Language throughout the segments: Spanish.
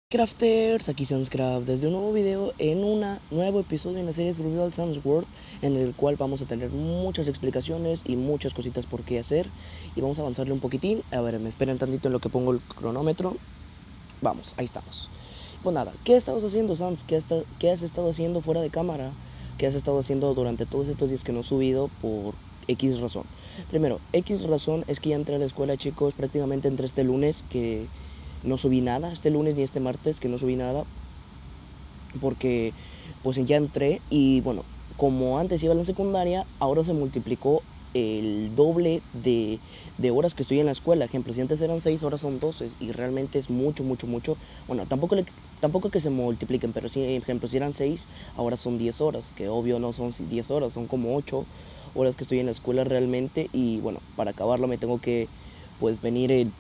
Crafters, aquí Sanscraft, desde un nuevo video en un nuevo episodio en la serie Survival Sans World, en el cual vamos a tener muchas explicaciones y muchas cositas por qué hacer, y vamos a avanzarle un poquitín. A ver, me esperen tantito en lo que pongo el cronómetro. Vamos, ahí estamos. Pues nada, ¿qué estás haciendo, Sans? ¿Qué has estado haciendo fuera de cámara? ¿Qué has estado haciendo durante todos estos días que no he subido por X razón? Primero, X razón es que ya entré a la escuela, chicos. Prácticamente entre este lunes que no subí nada, este lunes ni este martes que no subí nada, porque pues ya entré. Y bueno, como antes iba a la secundaria, ahora se multiplicó el doble de horas que estoy en la escuela. Ejemplo, si antes eran 6, ahora son 12, y realmente es mucho. Bueno, tampoco que se multipliquen, pero sí, ejemplo, si eran 6, ahora son 10 horas, que obvio no son 10 horas, son como 8 horas que estoy en la escuela realmente. Y bueno, para acabarlo me tengo que pues venir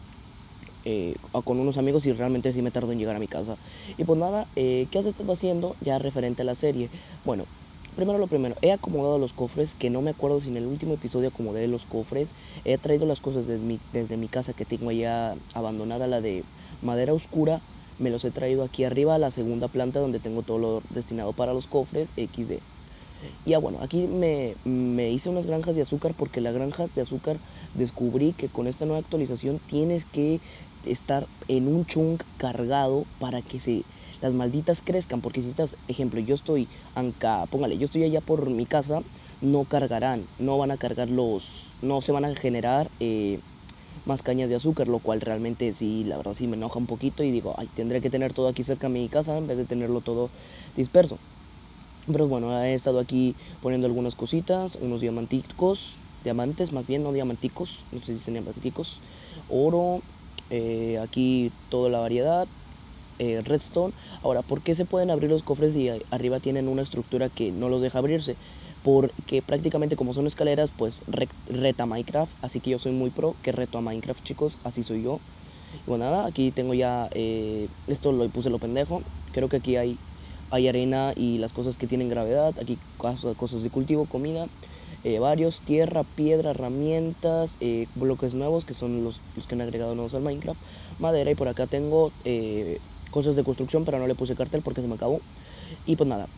con unos amigos, y realmente sí me tardo en llegar a mi casa. Y pues nada, ¿qué has estado haciendo ya referente a la serie? Bueno, primero lo primero, he acomodado los cofres, que no me acuerdo si en el último episodio acomodé los cofres. He traído las cosas desde mi casa, que tengo allá abandonada, la de madera oscura. Me los he traído aquí arriba a la segunda planta, donde tengo todo lo destinado para los cofres XD. Y bueno, aquí me hice unas granjas de azúcar, porque las granjas de azúcar descubrí que con esta nueva actualización tienes que estar en un chunk cargado para que las malditas crezcan. Porque si estás, ejemplo, yo estoy yo estoy allá por mi casa, no cargarán, no van a cargar no se van a generar más cañas de azúcar, lo cual realmente sí, la verdad sí me enoja un poquito, y digo, ay, tendré que tener todo aquí cerca de mi casa en vez de tenerlo todo disperso. Pero bueno, he estado aquí poniendo algunas cositas, unos diamantes más bien, no diamanticos, no sé si dicen diamanticos, oro, aquí toda la variedad, redstone. Ahora, ¿por qué se pueden abrir los cofres y arriba tienen una estructura que no los deja abrirse? Porque prácticamente, como son escaleras, pues reta Minecraft, así que yo soy muy pro, que reto a Minecraft, chicos, así soy yo. Y bueno, nada, aquí tengo ya, esto lo puse lo pendejo, creo que aquí hay arena y las cosas que tienen gravedad. Aquí cosas de cultivo, comida, varios, tierra, piedra, herramientas, bloques nuevos, que son los que han agregado nuevos al Minecraft, madera. Y por acá tengo cosas de construcción, pero no le puse cartel porque se me acabó. Y pues nada,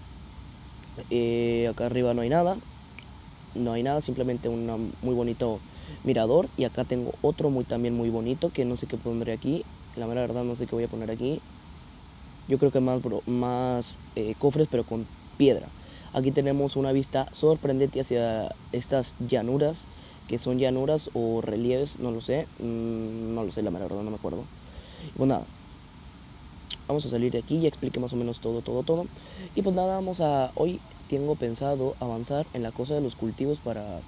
acá arriba no hay nada, simplemente un muy bonito mirador. Y acá tengo otro también muy bonito, que no sé qué pondré aquí, la mera verdad no sé qué voy a poner aquí. Yo creo que más cofres, pero con piedra. Aquí tenemos una vista sorprendente hacia estas llanuras, que son llanuras o relieves, no lo sé, no lo sé, la verdad no me acuerdo. Y pues nada, vamos a salir de aquí, ya expliqué más o menos todo. Y pues nada, hoy tengo pensado avanzar en la cosa de los cultivos para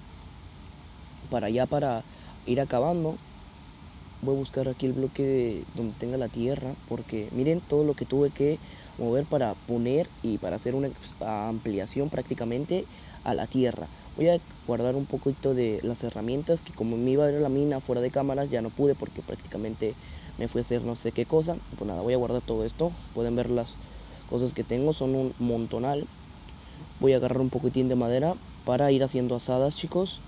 ir acabando. Voy a buscar aquí el bloque donde tenga la tierra, porque miren todo lo que tuve que mover para poner y para hacer una ampliación prácticamente a la tierra. Voy a guardar un poquito de las herramientas, que como me iba a ir a la mina fuera de cámaras, ya no pude porque prácticamente me fui a hacer no sé qué cosa. Pues nada, voy a guardar todo esto. Pueden ver las cosas que tengo, son un montonal. Voy a agarrar un poquitín de madera para ir haciendo asadas, chicos.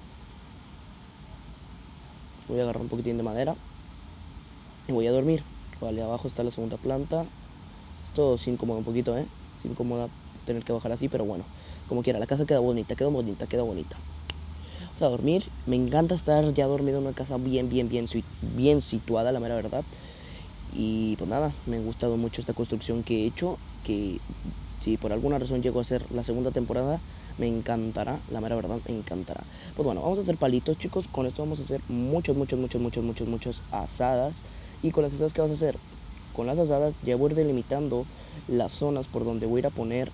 Voy a agarrar un poquitín de madera y voy a dormir. Vale, abajo está la segunda planta. Esto sí incomoda un poquito, sí incomoda tener que bajar así, pero bueno, como quiera, la casa queda bonita. Vamos a dormir. Me encanta estar ya dormido en una casa bien situada, la mera verdad. Y pues nada, me ha gustado mucho esta construcción que he hecho, que si por alguna razón llego a ser la segunda temporada, me encantará, la mera verdad, me encantará. Pues bueno, vamos a hacer palitos, chicos. Con esto vamos a hacer muchas asadas. Y con las asadas, ¿qué vas a hacer? Con las asadas ya voy a ir delimitando las zonas por donde voy a ir a poner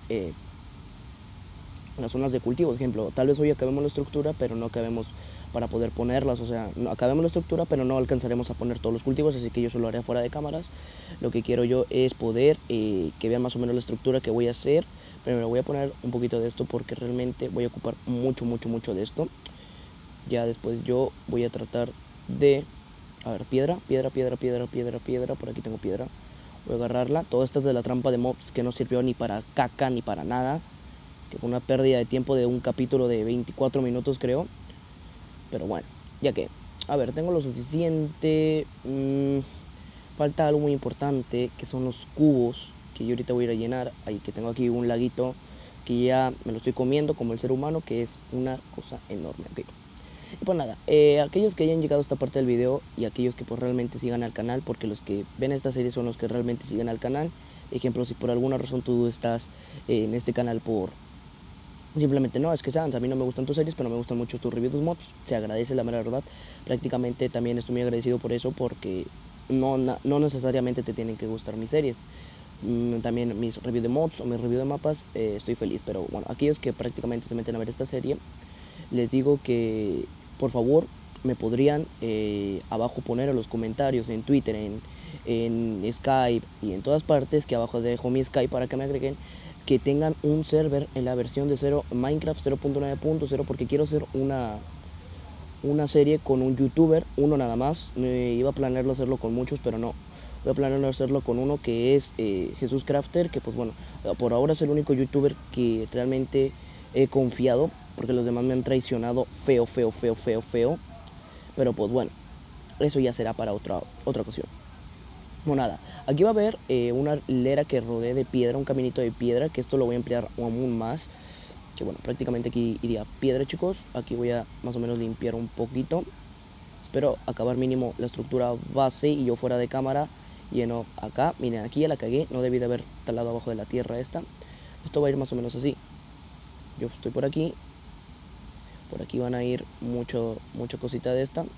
las zonas de cultivos. Ejemplo, tal vez hoy acabemos la estructura, pero no acabemos para poder ponerlas. O sea, no acabemos la estructura, pero no alcanzaremos a poner todos los cultivos, así que yo solo haré fuera de cámaras. Lo que quiero yo es poder que vean más o menos la estructura que voy a hacer. Primero voy a poner un poquito de esto, porque realmente voy a ocupar mucho de esto. Ya después yo voy a tratar de... A ver, piedra. Por aquí tengo piedra. Voy a agarrarla. Todo esto es de la trampa de mobs, que no sirvió ni para caca ni para nada, que fue una pérdida de tiempo de un capítulo de 24 minutos, creo. Pero bueno, ya que, a ver, tengo lo suficiente. falta algo muy importante, que son los cubos, que yo ahorita voy a ir a llenar. Ahí que tengo aquí un laguito que ya me lo estoy comiendo como el ser humano, que es una cosa enorme. Okay. Y pues nada, aquellos que hayan llegado a esta parte del video y aquellos que pues realmente sigan al canal, porque los que ven esta serie son los que realmente siguen al canal. Ejemplo, si por alguna razón tú estás en este canal por simplemente no, es que Sans, a mí no me gustan tus series, pero me gustan mucho tus reviews de mods, se agradece la mera verdad. Prácticamente también estoy muy agradecido por eso, porque no necesariamente te tienen que gustar mis series. También mis reviews de mods o mis reviews de mapas, estoy feliz. Pero bueno, aquellos que prácticamente se meten a ver esta serie, les digo que por favor me podrían abajo poner en los comentarios, en Twitter, en Skype y en todas partes, que abajo dejo mi Skype para que me agreguen, que tengan un server en la versión de 0 Minecraft 0.9.0, porque quiero hacer una serie con un youtuber, uno nada más. Me iba a planearlo hacerlo con muchos, pero no. Voy a planearlo hacerlo con uno que es Jesús Crafter, que pues bueno, por ahora es el único youtuber que realmente he confiado, porque los demás me han traicionado feo. Pero pues bueno, eso ya será para otra ocasión. Bueno, nada, aquí va a haber una hilera que rodee de piedra, un caminito de piedra, que esto lo voy a ampliar aún más. Que bueno, prácticamente aquí iría piedra, chicos. Aquí voy a más o menos limpiar un poquito. Espero acabar mínimo la estructura base y yo fuera de cámara lleno acá. Miren, aquí ya la cagué, no debí de haber talado abajo de la tierra esta. Esto va a ir más o menos así. Yo estoy por aquí van a ir mucha cosita de esta.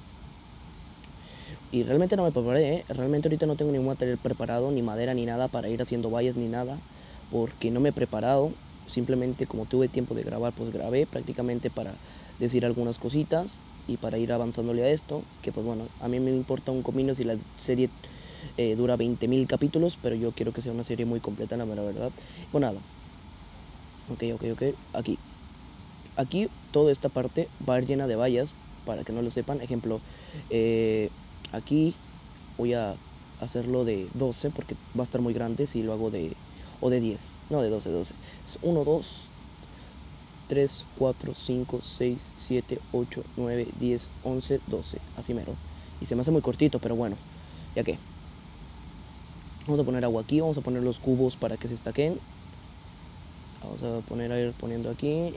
Y realmente no me preparé, realmente ahorita no tengo ningún material preparado, ni madera ni nada para ir haciendo vallas ni nada, porque no me he preparado. Simplemente como tuve tiempo de grabar, pues grabé prácticamente para decir algunas cositas y para ir avanzándole a esto, que pues bueno, a mí me importa un comino si la serie dura 20.000 capítulos, pero yo quiero que sea una serie muy completa, la mera verdad. Bueno, nada, ok, aquí toda esta parte va a ir llena de vallas, para que no lo sepan. Ejemplo, aquí voy a hacerlo de 12 porque va a estar muy grande si lo hago de 10, no de 12. Es 1, 2, 3, 4, 5, 6, 7, 8, 9, 10, 11, 12, así mero. Y se me hace muy cortito, pero bueno, ya que vamos a poner agua aquí, vamos a poner los cubos para que se estaquen. Vamos a poner a ir poniendo aquí.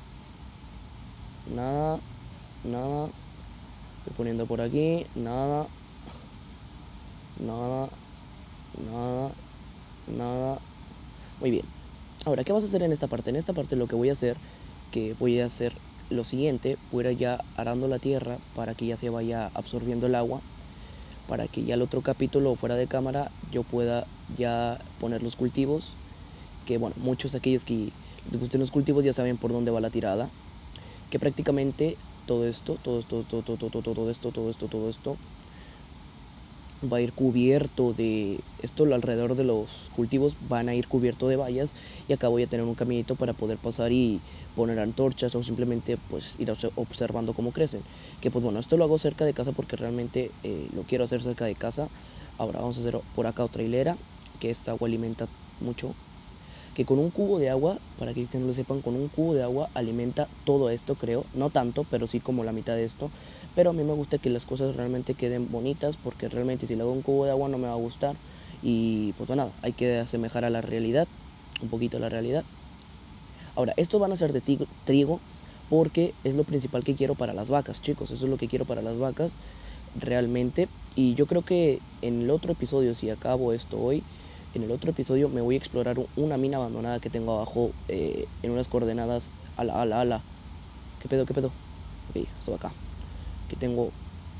Nada. Estoy poniendo por aquí. Nada. Muy bien. Ahora, ¿qué vas a hacer en esta parte? En esta parte lo que voy a hacer, lo siguiente. Voy a ir ya arando la tierra para que ya se vaya absorbiendo el agua, para que ya el otro capítulo fuera de cámara yo pueda ya poner los cultivos. Que bueno, muchos de aquellos que les gusten los cultivos ya saben por dónde va la tirada. Que prácticamente todo esto va a ir cubierto de esto, alrededor de los cultivos van a ir cubierto de vallas, y acá voy a tener un caminito para poder pasar y poner antorchas o simplemente pues ir observando cómo crecen. Que pues bueno, esto lo hago cerca de casa porque realmente lo quiero hacer cerca de casa. Ahora vamos a hacer por acá otra hilera, que esta agua alimenta mucho, que con un cubo de agua, para que no lo sepan, con un cubo de agua alimenta todo esto, creo, no tanto, pero sí como la mitad de esto. Pero a mí me gusta que las cosas realmente queden bonitas, porque realmente si le hago un cubo de agua no me va a gustar. Y pues nada, hay que asemejar a la realidad, un poquito a la realidad. Ahora, estos van a ser de trigo, porque es lo principal que quiero para las vacas, chicos. Eso es lo que quiero para las vacas, realmente. Y yo creo que en el otro episodio, si acabo esto hoy, en el otro episodio me voy a explorar una mina abandonada que tengo abajo, en unas coordenadas. Ala. ¿Qué pedo? Ok, esto acá. Que tengo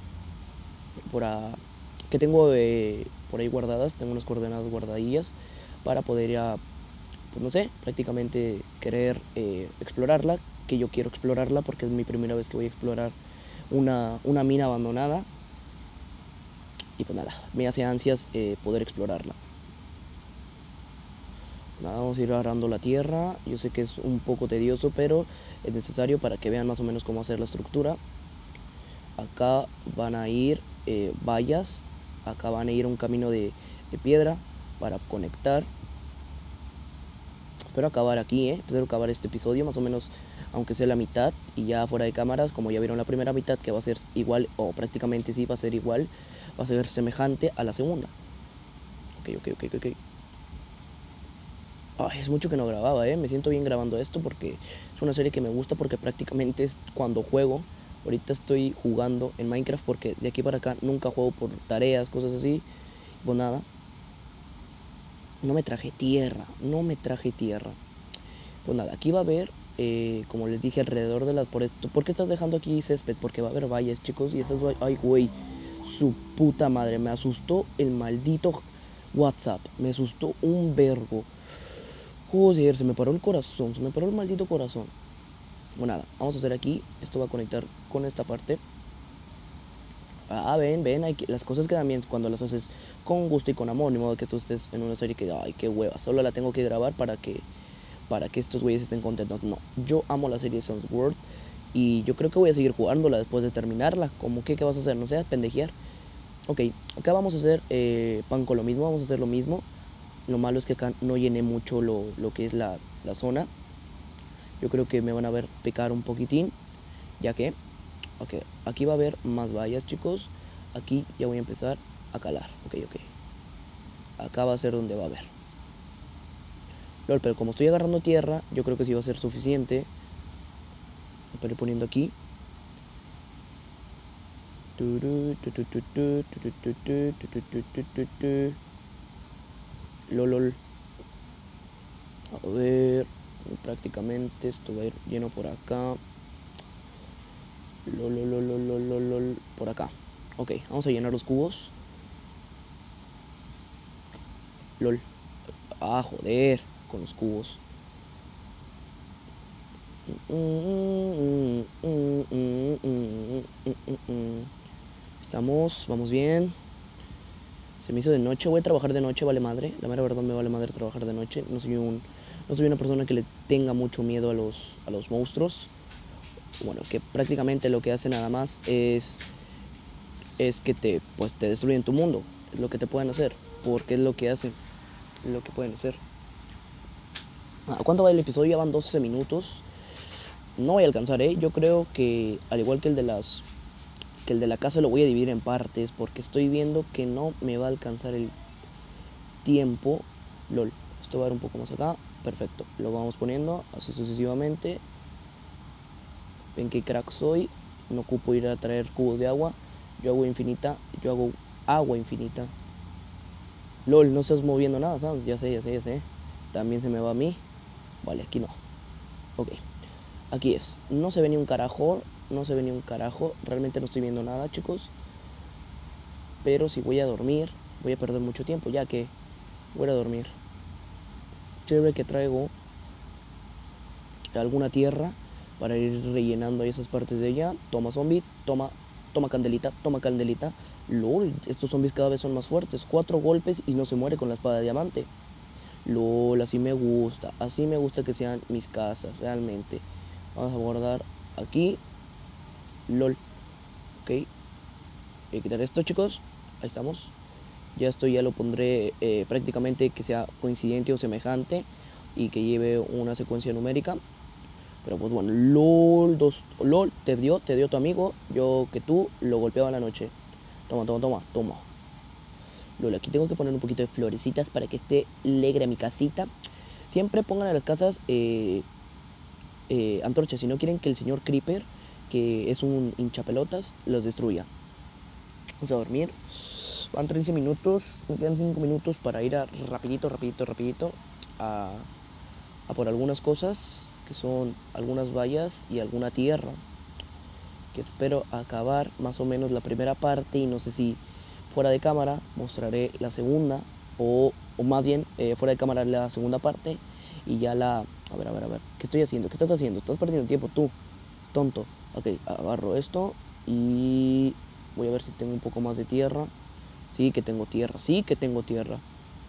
por ahí guardadas. Tengo unas coordenadas guardadillas para poder ya, pues no sé, prácticamente querer explorarla. Que yo quiero explorarla porque es mi primera vez que voy a explorar una mina abandonada. Y pues nada, me hace ansias poder explorarla. Nada, vamos a ir arando la tierra. Yo sé que es un poco tedioso, pero es necesario para que vean más o menos cómo hacer la estructura. Acá van a ir vallas. Acá van a ir un camino de piedra para conectar. Espero acabar aquí, espero acabar este episodio más o menos, aunque sea la mitad, y ya fuera de cámaras, como ya vieron la primera mitad, que va a ser igual, o prácticamente sí va a ser igual, va a ser semejante a la segunda. Ok. Ay, es mucho que no grababa, me siento bien grabando esto porque es una serie que me gusta, porque prácticamente es cuando juego. Ahorita estoy jugando en Minecraft porque de aquí para acá nunca juego por tareas, cosas así. Pues nada, no me traje tierra. Pues nada, aquí va a haber, como les dije, alrededor de las... ¿Por qué estás dejando aquí césped? Porque va a haber vallas, chicos, y estas vallas... Ay, güey, su puta madre, me asustó el maldito WhatsApp. Me asustó un vergo. Joder, se me paró el corazón, se me paró el maldito corazón. Bueno, nada, vamos a hacer aquí. Esto va a conectar con esta parte. Ven, las cosas quedan bien cuando las haces con gusto y con amor. Ni modo que tú estés en una serie que, ay, qué hueva, solo la tengo que grabar para que estos güeyes estén contentos. No, yo amo la serie Sans World y yo creo que voy a seguir jugándola después de terminarla. Como que, ¿qué vas a hacer? No sé, pendejear. Ok, acá vamos a hacer pan con lo mismo, vamos a hacer lo mismo. Lo malo es que acá no llené mucho lo que es la zona. Yo creo que me van a ver pecar un poquitín, ya que, ok, aquí va a haber más vallas, chicos. Aquí ya voy a empezar a calar, ok. Acá va a ser donde va a haber. Lol, pero como estoy agarrando tierra, yo creo que sí va a ser suficiente. Voy a ir poniendo aquí. Lol. A ver, prácticamente esto va a ir lleno por acá. Lol. Por acá. Ok, vamos a llenar los cubos. Lol. Ah, joder, con los cubos. Vamos bien. Se me hizo de noche, voy a trabajar de noche, vale madre. La mera verdad me vale madre trabajar de noche. No soy una persona que le tenga mucho miedo a los monstruos. Bueno, que prácticamente lo que hace nada más es que te destruyen tu mundo. Es lo que te pueden hacer, porque es lo que hacen, es lo que pueden hacer. ¿A cuánto va el episodio? Ya van 12 minutos. No voy a alcanzar, yo creo que al igual que el de la casa lo voy a dividir en partes, porque estoy viendo que no me va a alcanzar el tiempo. Lol, esto va a ir un poco más acá. Perfecto, lo vamos poniendo así sucesivamente. Ven que crack soy. No ocupo ir a traer cubos de agua. Yo hago agua infinita. Lol, no estás moviendo nada, ¿sabes? Ya sé. También se me va a mí. Vale, aquí no. Ok, aquí es. No se ve ni un carajo. Realmente no estoy viendo nada, chicos. Pero si voy a dormir, voy a perder mucho tiempo, ya que voy a dormir. Chévere que traigo alguna tierra para ir rellenando esas partes de ella. Toma zombie, toma candelita. Lol, estos zombies cada vez son más fuertes. 4 golpes y no se muere con la espada de diamante. Lol, así me gusta que sean mis casas, realmente. Vamos a guardar aquí. Lol, ok. Voy a quitar esto, chicos. Ahí estamos. Ya lo pondré prácticamente que sea coincidente o semejante y que lleve una secuencia numérica. Pero pues bueno, LOL, te dio tu amigo. Yo que tú lo golpeaba en la noche. Toma. LOL, aquí tengo que poner un poquito de florecitas para que esté alegre mi casita. Siempre pongan a las casas antorchas si no quieren que el señor Creeper, que es un hinchapelotas, los destruya. Vamos a dormir. Van 13 minutos, me quedan 5 minutos para ir rapidito a por algunas cosas, que son algunas vallas y alguna tierra, que espero acabar más o menos la primera parte, y no sé si fuera de cámara mostraré la segunda, o más bien fuera de cámara la segunda parte, y ya a ver, ¿qué estoy haciendo? ¿Qué estás haciendo? Estás perdiendo tiempo tú, tonto. Ok, agarro esto y voy a ver si tengo un poco más de tierra. Sí que tengo tierra.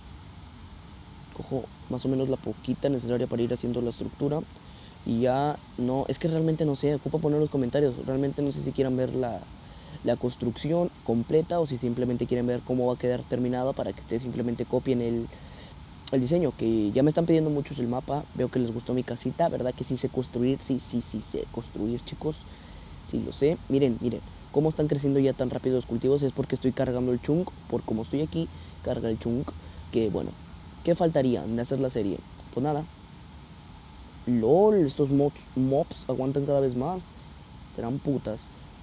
Cojo más o menos la poquita necesaria para ir haciendo la estructura. Y ya no, es que realmente no sé, ocupa poner los comentarios. Realmente no sé si quieran ver la construcción completa o si simplemente quieren ver cómo va a quedar terminada, para que ustedes simplemente copien el diseño. Que ya me están pidiendo muchos el mapa. Veo que les gustó mi casita, ¿verdad? Que sí sé construir, sí sé construir, chicos. Sí lo sé. Miren cómo están creciendo ya tan rápido los cultivos. Es porque estoy cargando el chunk. Por como estoy aquí, carga el chunk. que bueno, ¿qué faltaría en hacer la serie? Pues nada. LOL, estos mobs aguantan cada vez más. Serán putas.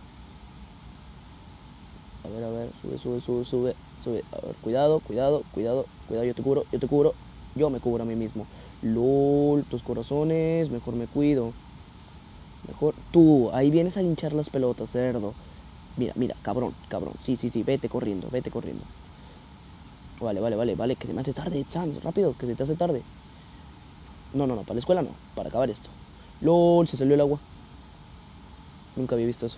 A ver, sube. A ver, cuidado, yo te cubro. Yo me cubro a mí mismo. LOL, tus corazones, mejor me cuido. Mejor, tú, ahí vienes a hinchar las pelotas, cerdo. Mira, cabrón. Sí, vete corriendo. Vale, que se me hace tarde, Sans, rápido, que se te hace tarde. No, para la escuela no, para acabar esto. LOL, se salió el agua. Nunca había visto eso.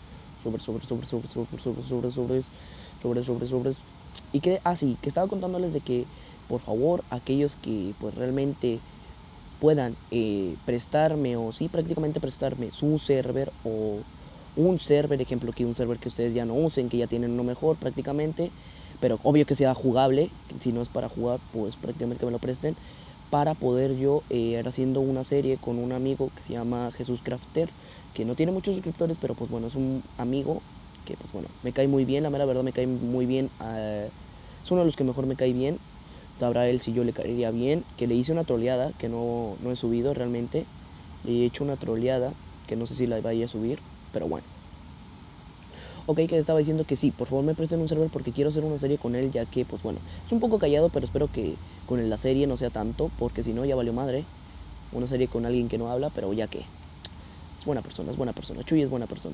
Sobres. Y que, que estaba contándoles de que, por favor, aquellos que pues realmente puedan prestarme, o sí, prácticamente prestarme su server o un server, ejemplo, que un server que ustedes ya no usen, que ya tienen uno mejor prácticamente, pero obvio que sea jugable, si no es para jugar, pues prácticamente que me lo presten, para poder yo ir haciendo una serie con un amigo que se llama Jesús Crafter, que no tiene muchos suscriptores, pero pues bueno, es un amigo que pues bueno, me cae muy bien, la mera verdad me cae muy bien, es uno de los que mejor me cae bien. Sabrá él si yo le caería bien, que le hice una troleada, que no he subido realmente, le he hecho una troleada, que no sé si la vaya a subir, pero bueno. Ok, que le estaba diciendo que sí, por favor me presten un server porque quiero hacer una serie con él, ya que, pues bueno, es un poco callado, pero espero que con la serie no sea tanto, porque si no ya valió madre. Una serie con alguien que no habla, pero ya que es buena persona. Chuy es buena persona.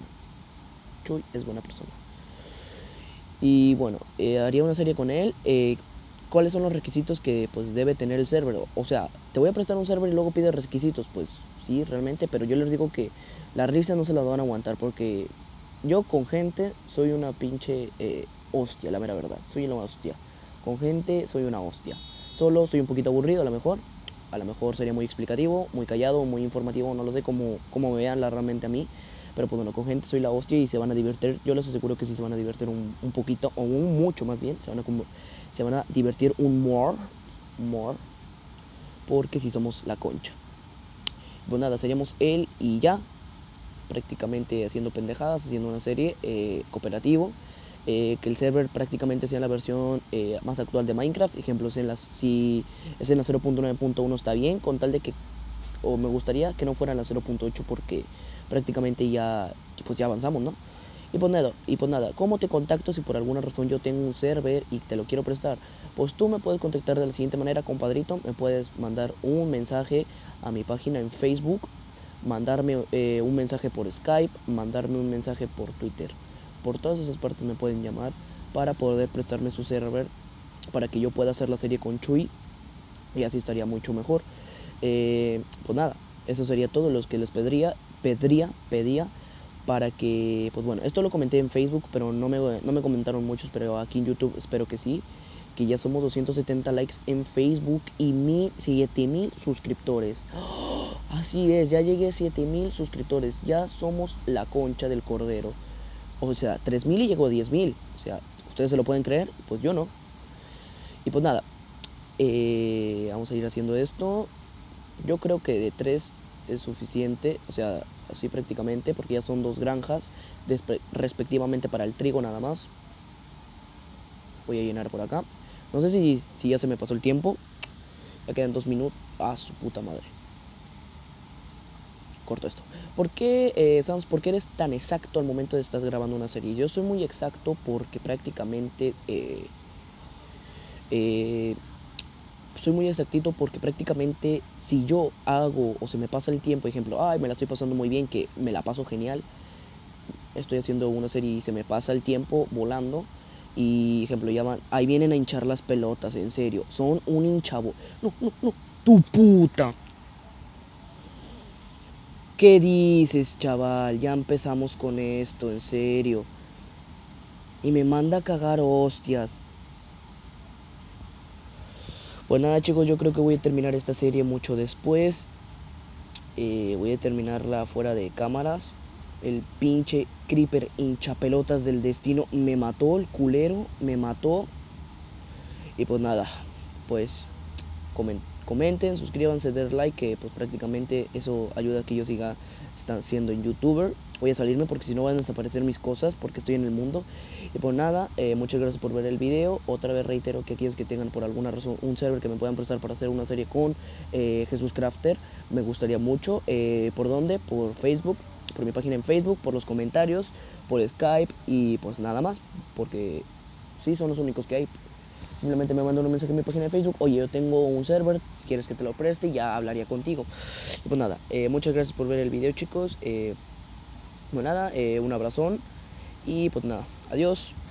Y bueno, haría una serie con él. ¿Cuáles son los requisitos que pues debe tener el server? O sea, te voy a prestar un server y luego pides requisitos. Pues sí, realmente, pero yo les digo que las risas no se las van a aguantar, porque yo con gente soy una pinche hostia, la mera verdad. Soy una hostia. Con gente soy una hostia. Solo soy un poquito aburrido, a lo mejor. A lo mejor sería muy explicativo, muy callado, muy informativo. No lo sé cómo me vean realmente a mí. Pero pues bueno, con gente soy la hostia y se van a divertir. Yo les aseguro que sí se van a divertir un poquito, o un mucho más bien. Se van a divertir un more. Porque si somos la concha. Pues nada, seríamos él y ya. Prácticamente haciendo pendejadas, haciendo una serie cooperativo. Que el server prácticamente sea la versión más actual de Minecraft. Ejemplos, si es en la 0.9.1 está bien, con tal de que, o me gustaría que no fuera en la 0.8, porque prácticamente ya avanzamos, ¿no? Y pues nada, ¿cómo te contacto si por alguna razón yo tengo un server y te lo quiero prestar? Pues tú me puedes contactar de la siguiente manera, compadrito. Me puedes mandar un mensaje a mi página en Facebook, mandarme un mensaje por Skype, mandarme un mensaje por Twitter. Por todas esas partes me pueden llamar para poder prestarme su server, para que yo pueda hacer la serie con Chuy, y así estaría mucho mejor. Pues nada, eso sería todo lo que les pedía para que, pues bueno, esto lo comenté en Facebook, pero no me comentaron muchos, pero aquí en YouTube espero que sí, que ya somos 270 likes en Facebook y 7000 suscriptores. ¡Oh! Así es, ya llegué a 7000 suscriptores, ya somos la concha del cordero. O sea, 3000 y llegó a 10.000. O sea, ustedes se lo pueden creer, pues yo no. Y pues nada, vamos a ir haciendo esto. Yo creo que de 3 es suficiente, o sea, así prácticamente, porque ya son 2 granjas respectivamente para el trigo nada más. Voy a llenar por acá. No sé si ya se me pasó el tiempo. Ya quedan 2 minutos. Ah, su puta madre. Corto esto. ¿Por qué, Sans, por qué eres tan exacto al momento de estar grabando una serie? Yo soy muy exacto porque prácticamente soy muy exactito, porque prácticamente si yo hago o se me pasa el tiempo, ejemplo, ay, me la estoy pasando muy bien, que me la paso genial, estoy haciendo una serie y se me pasa el tiempo volando, y ejemplo, ahí vienen a hinchar las pelotas, en serio, son un hinchabo. No, tu puta. ¿Qué dices, chaval? Ya empezamos con esto, en serio. Y me manda a cagar hostias. Pues nada, chicos, yo creo que voy a terminar esta serie mucho después. Voy a terminarla fuera de cámaras. El pinche creeper hinchapelotas del destino me mató, el culero me mató. Y pues nada, pues comenten, suscríbanse, den like, que pues prácticamente eso ayuda a que yo siga siendo youtuber. Voy a salirme porque si no van a desaparecer mis cosas porque estoy en el mundo. Y pues nada, muchas gracias por ver el video. Otra vez reitero que aquellos que tengan por alguna razón un server que me puedan prestar para hacer una serie con Jesús Crafter, me gustaría mucho. ¿Por dónde? Por Facebook, por mi página en Facebook, por los comentarios, por Skype y pues nada más, porque sí, son los únicos que hay. Simplemente me mandan un mensaje en mi página de Facebook: oye, yo tengo un server, ¿quieres que te lo preste? Y ya hablaría contigo. Y pues nada, muchas gracias por ver el video, chicos. Pues nada, un abrazón y pues nada, adiós.